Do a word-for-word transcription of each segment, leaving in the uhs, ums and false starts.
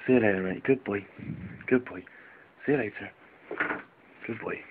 See you later, mate. Good boy. Good boy. See you later. Good boy.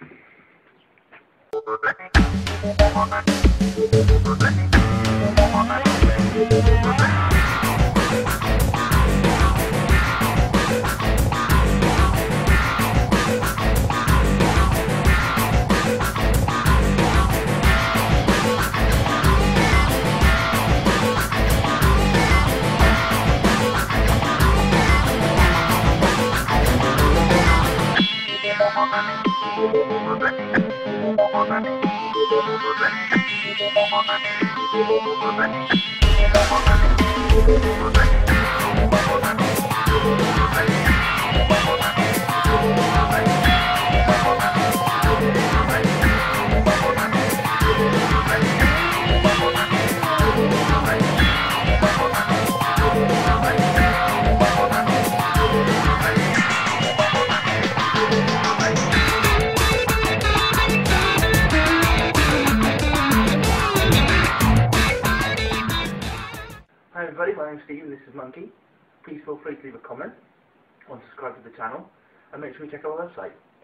Hi everybody, my name's Steve and this is Monkey. Please feel free to leave a comment or subscribe to the channel and make sure you check out our website.